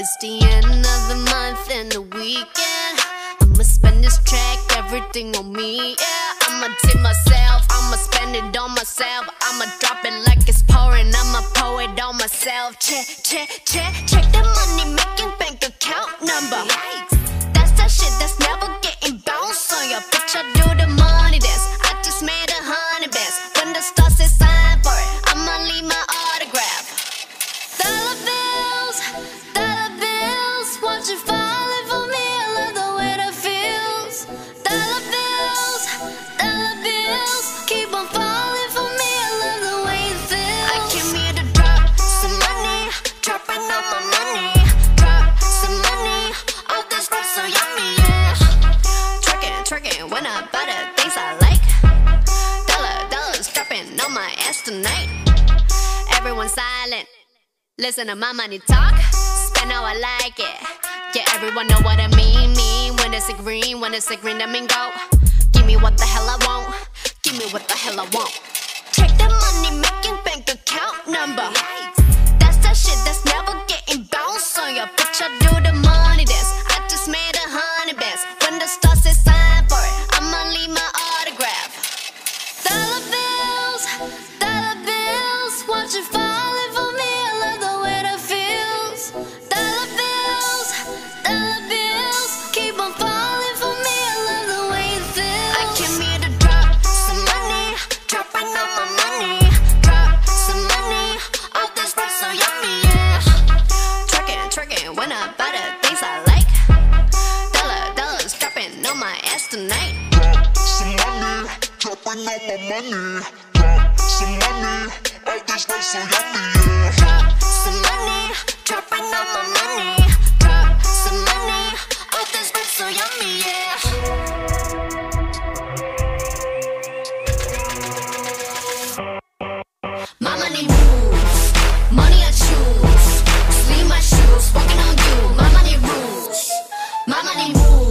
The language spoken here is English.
It's the end of the month and the weekend. I'ma spend this track, everything on me, yeah. I'ma tip myself, I'ma spend it on myself. I'ma drop it like it's pouring, I'ma pour it on myself. Check the money making bank account number. Yikes. That's that shit that's never getting bounced on your bitch. I do the money dance, I just made 100 bands. When the stars say sign for it, I'ma leave my autograph. Dollar bills, won't you falling for me? I love the way that feels. Dollar bills, keep on falling for me. I love the way it feels. I came here to drop some money, dropping all my money. Drop some money, all this stuff so yummy, yeah. Twerking when I buy the things I like. Dollars dropping on my ass tonight. Everyone silent, listen to my money talk. Spend how I like it. Yeah, everyone know what I mean. When it's a green, that mean go. Give me what the hell I want. Give me what the hell I want. Check the money making bank account number. That's that shit that's never getting bounced on your bitch. I do the money dance, I just made 100 bands. When the stars say sign for it, I'ma leave my autograph. Dollar bills, won't you falling for me? I love the way that feels. Dollar bills, keep on falling for me. I love the way it feels. I came here to drop some money, dropping all my money. Drop some money, all this stuff so yummy, yeah. Twerking when I buy the things I like. Dollars dropping on my ass tonight. Drop some money, dropping all my money. Drop some money, all this stuff so yummy, yeah. Drop some money, dropping all my money. Drop some money, all this stuff so yummy, yeah. My money moves, money I choose. Sleeve my shoes, walking on you. My money rules, my money moves.